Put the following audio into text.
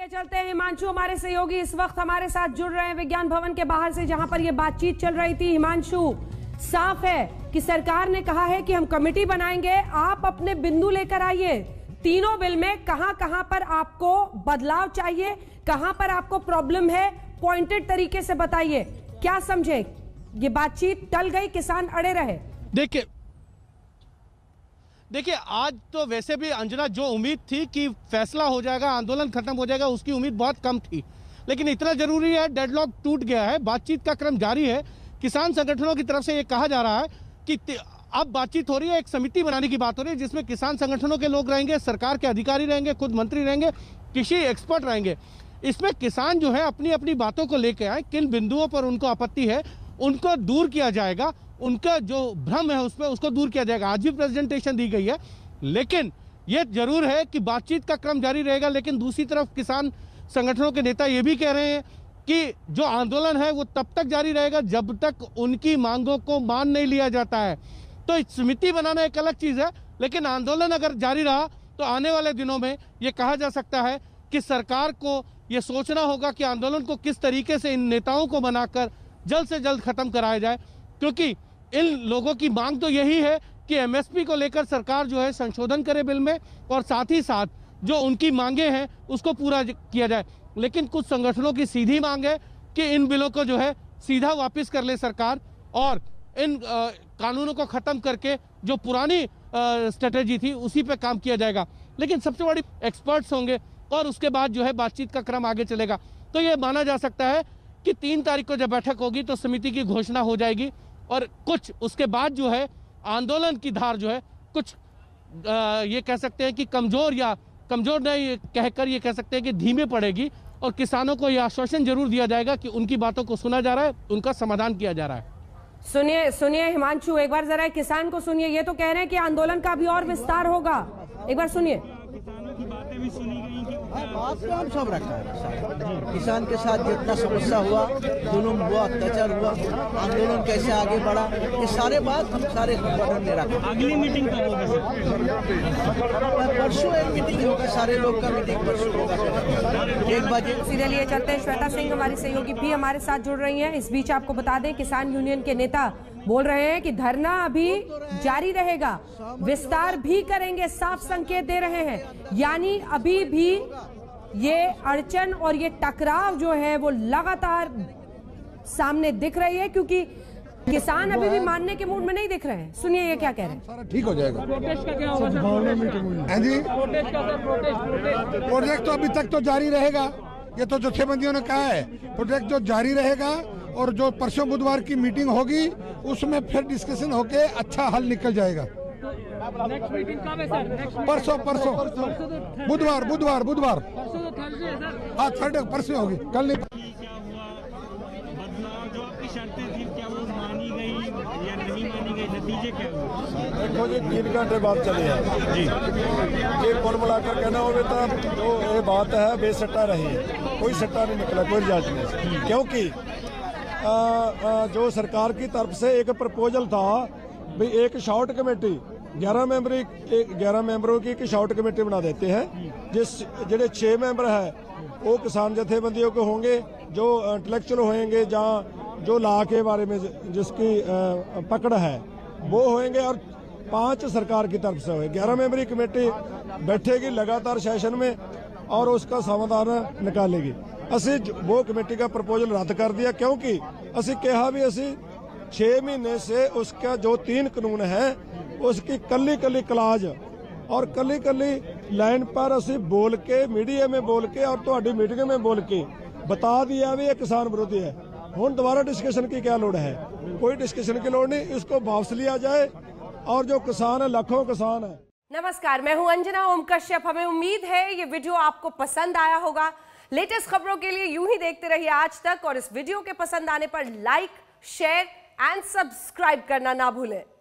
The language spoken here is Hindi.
लिए चलते हैं हिमांशु, हमारे सहयोगी इस वक्त हमारे साथ जुड़ रहे हैं विज्ञान भवन के बाहर से, जहां पर ये बातचीत चल रही थी। हिमांशु, साफ है कि सरकार ने कहा है कि हम कमेटी बनाएंगे, आप अपने बिंदु लेकर आइए। तीनों बिल में कहां पर आपको बदलाव चाहिए, कहां पर आपको प्रॉब्लम है, पॉइंटेड तरीके से बताइए। क्या समझे, ये बातचीत टल गई, किसान अड़े रहे? देखिए आज तो वैसे भी अंजना, जो उम्मीद थी कि फैसला हो जाएगा, आंदोलन खत्म हो जाएगा, उसकी उम्मीद बहुत कम थी। लेकिन इतना जरूरी है, डेडलॉक टूट गया है, बातचीत का क्रम जारी है। किसान संगठनों की तरफ से ये कहा जा रहा है कि अब बातचीत हो रही है, एक समिति बनाने की बात हो रही है, जिसमें किसान संगठनों के लोग रहेंगे, सरकार के अधिकारी रहेंगे, खुद मंत्री रहेंगे, कृषि एक्सपर्ट रहेंगे। इसमें किसान जो है अपनी अपनी बातों को लेकर आए, किन बिंदुओं पर उनको आपत्ति है उनको दूर किया जाएगा, उनका जो भ्रम है उसमें उसको दूर किया जाएगा। आज भी प्रेजेंटेशन दी गई है, लेकिन यह जरूर है कि बातचीत का क्रम जारी रहेगा। लेकिन दूसरी तरफ किसान संगठनों के नेता ये भी कह रहे हैं कि जो आंदोलन है वो तब तक जारी रहेगा जब तक उनकी मांगों को मान नहीं लिया जाता है। तो समिति बनाना एक अलग चीज है, लेकिन आंदोलन अगर जारी रहा तो आने वाले दिनों में ये कहा जा सकता है कि सरकार को ये सोचना होगा कि आंदोलन को किस तरीके से इन नेताओं को बनाकर जल्द से जल्द खत्म कराया जाए, क्योंकि इन लोगों की मांग तो यही है कि एमएसपी को लेकर सरकार जो है संशोधन करे बिल में, और साथ ही साथ जो उनकी मांगे हैं उसको पूरा किया जाए। लेकिन कुछ संगठनों की सीधी मांग है कि इन बिलों को जो है सीधा वापस कर ले सरकार, और इन कानूनों को खत्म करके जो पुरानी स्ट्रेटेजी थी उसी पे काम किया जाएगा। लेकिन सबसे बड़ी एक्सपर्ट्स होंगे और उसके बाद जो है बातचीत का क्रम आगे चलेगा। तो ये माना जा सकता है कि 3 तारीख को जब बैठक होगी तो समिति की घोषणा हो जाएगी, और कुछ उसके बाद जो है आंदोलन की धार जो है कुछ ये कह सकते हैं कि कमजोर नहीं कहकर ये कह सकते हैं कि धीमे पड़ेगी, और किसानों को यह आश्वासन जरूर दिया जाएगा कि उनकी बातों को सुना जा रहा है, उनका समाधान किया जा रहा है। सुनिए हिमांशु, एक बार जरा किसान को सुनिए। ये तो कह रहे हैं कि आंदोलन का अभी और विस्तार होगा, एक बार सुनिए। बात तो हम सब रखा है, किसान के साथ जितना समस्या हुआ, जुल्म हुआ, अत्याचार हुआ, आंदोलन कैसे आगे बढ़ा, ये सारे बात हम सारे संगठन में रखा। अगली मीटिंग कब होगी सर? परसों एक मीटिंग होगा, सारे लोग का मीटिंग परसों होगा 1 बजे। सीधे लिए चलते हैं, श्वेता सिंह हमारी सहयोगी भी हमारे साथ जुड़ रही हैं। इस बीच आपको बता दें, किसान यूनियन के नेता बोल रहे हैं कि धरना अभी जारी रहेगा, विस्तार भी करेंगे, साफ संकेत दे रहे हैं। यानी अभी भी ये अड़चन और ये टकराव जो है वो लगातार सामने दिख रही है, क्योंकि किसान अभी भी मानने के मूड में नहीं दिख रहे हैं। सुनिए ये क्या कह रहे हैं। सारा ठीक हो जाएगा। प्रोटेस्ट का क्या होगा सर? जी, प्रोटेस्ट का सर, प्रोजेक्ट तो अभी तक तो जारी रहेगा। ये तो जत्थेबंदियों ने कहा है, प्रोजेक्ट जो जारी रहेगा, और जो परसों बुधवार की मीटिंग होगी उसमें फिर डिस्कशन होके अच्छा हल निकल जाएगा। नेक्स्ट मीटिंग कब है सर? परसों बुधवार परसों तो थर्सडे है सर। हाँ, थर्ड परसों होगी, कल नहीं। क्या हुआ बदलाव, जो आपकी शर्तें थी क्या वो मानी गई या नहीं मानी गई, नतीजे क्या हुए? देखो जी, 3 घंटे बाद चले हैं जी, ये कुल मिलाकर कहना हो बेटा, जो ये बात है बेसट्टा रही है, कोई सट्टा नहीं निकला, कोई रिजल्ट नहीं। क्योंकि जो सरकार की तरफ से एक प्रपोजल था भी एक शॉर्ट कमेटी 11 मेंबरों की एक शॉर्ट कमेटी बना देते हैं, जिसके 6 मेंबर है वो किसान जथेबंदियों के होंगे, जो इंटेलेक्चुअल होंगे, जहाँ जो लॉ के बारे में जिसकी पकड़ है वो होंगे, और 5 सरकार की तरफ से होंगे। 11 मेंबरी कमेटी बैठेगी लगातार सेशन में और उसका समाधान निकालेगी। असी वो कमेटी का प्रपोजल रद्द कर दिया, क्योंकि असी कहा भी असी 6 महीने से उसका जो 3 कानून है उसकी कली क्लाज और कली लाइन पर असी बोल के, मीडिया में बोल के और तो मीटिंग में बोल के बता दिया भी ये किसान विरोधी है। हुण दोबारा डिस्कशन की क्या लोड़ है? कोई डिस्कशन की लोड़ नहीं, इसको वापस लिया जाए, और जो किसान है, लाखों किसान है। नमस्कार, मैं हूं अंजना ओम कश्यप। हमें उम्मीद है ये वीडियो आपको पसंद आया होगा। लेटेस्ट खबरों के लिए यूं ही देखते रहिए आज तक, और इस वीडियो के पसंद आने पर लाइक, शेयर एंड सब्सक्राइब करना ना भूलें।